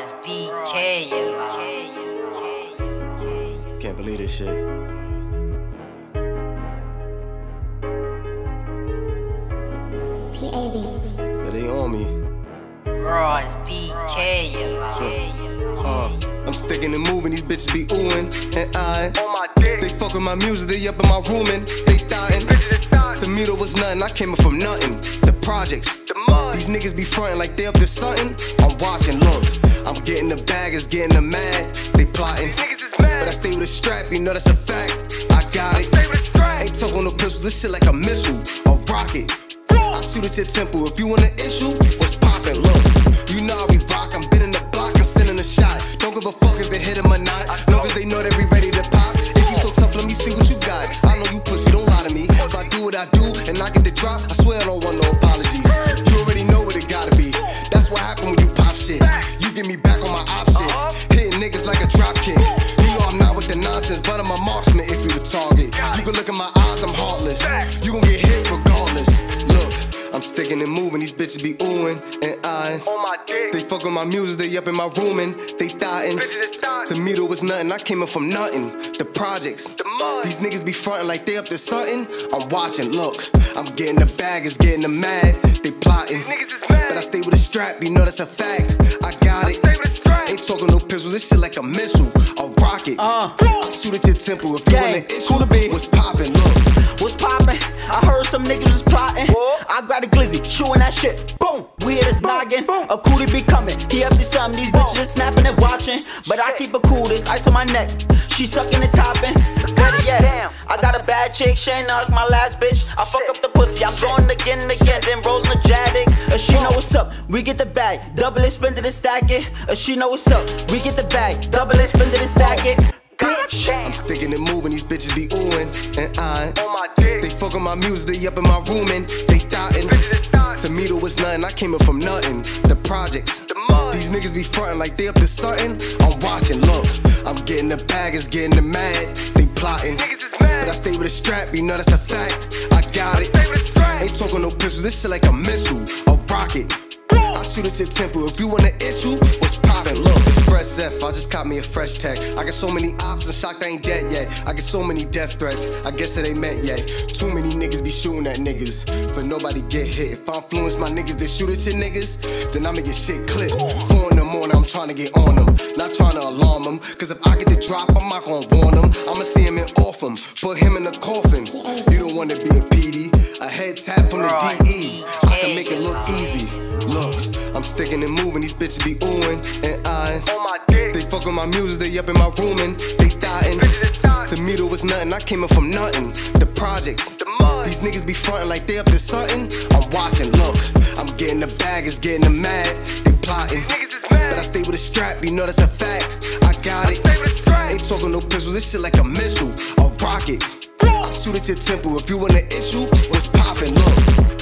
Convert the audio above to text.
it's BK. Can't believe this shit. PA Beats. Yeah, they on me. Bro, it's BK. I'm sticking and moving, these bitches be oohing and eyeing. They fucking my music, they up in my room and they dying. To me there was nothing, I came up from nothing. The projects, these niggas be frontin' like they up to something. I'm watching, look, I'm getting the bag, it's getting them mad. They plotting, but I stay with a strap, you know that's a fact. I got it, ain't talking no pistol, this shit like a missile, a rocket. I shoot at your temple, if you want an issue, what's poppin', look. You know how we rock, I'm been in the block, I'm sending a shot. Don't give a fuck if they hit him or not, long as they know that we ready to pop. If you so tough, let me see what you got. I know you pussy, don't lie to me. If I do what I do and I get the drop, I swear I don't want no apologies. You already know what it gotta be. That's what happen when you pop shit. You get me back on my op shit. Hitting niggas like a drop kick. You know I'm not with the nonsense, but I'm a marksman if you the target. You can look in my eyes, I'm heartless. You gon' get hit regardless. Look, I'm sticking and moving, these bitches be oohing and eyeing. They fuck with my music, they up in my room and they thottin'. To me there was nothing, I came up from nothing. The projects, these niggas be frontin' like they up to something. I'm watching, look, I'm getting the bag, it's getting them mad. They plotting, but I stay with a strap, you know that's a fact. I got it, ain't talking no pistols, this shit like a missile, a rocket. I shoot at your temple, if you want an issue, what's poppin', look. What's poppin'? I heard some niggas was plotting. I got a glizzy, shooting that shit. Boom, we hit his noggin. A cootie be coming, he up to something. These bitches just snapping and watching, but I keep it cool. This ice on my neck, she sucking and topping. Better yet, I got a bad chick, she ain't like my last bitch. I fuck up the pussy, I'm going again and again, then rolling a Jadic. She know what's up, we get the bag, double it, spend it and stack it. She know what's up, we get the bag, double it, spend it and stack it. Bitch. I'm sticking and moving, these bitches be oohing and eyeing. They fucking my music, they up in my room and they thottin'. To me there was nothing, I came up from nothing. The projects, these niggas be frontin' like they up to something. I'm watching, look, I'm getting the bag, it's getting them mad. They plotting, but I stay with a strap, you know that's a fact. I got it, ain't talking no pistols, this shit like a missile, a rocket. I shoot at your temple, if you want an issue, what's poppin', look. It's Fresh Zeph, I just caught me a fresh tech. I got so many ops, I'm shocked I ain't dead yet. I get so many death threats, I guess it ain't meant yet. Too many niggas be shooting at niggas, but nobody get hit. If I influence my niggas to shoot at your niggas, then I'ma get shit clipped. 4 in the morning, I'm trying to get on them, not trying to alarm them. Cause if I get the drop, I'm not gonna warn them. I'ma see him and off him, put him in the coffin. You don't wanna be a PD, a head tap from the DE. I can make it look easy. Look, I'm sticking and moving, these bitches be oohing and eyeing. They fuck with my music, they up in my room and they thottin'. To me there was nothing, I came up from nothing. The projects, these niggas be frontin' like they up to something. I'm watching, look, I'm getting the bag, it's getting them mad. They plotting, but I stay with a strap, you know that's a fact. I got it, ain't talking no pistols, this shit like a missile, a rocket. I shoot at your temple, if you want an issue, what's poppin', look.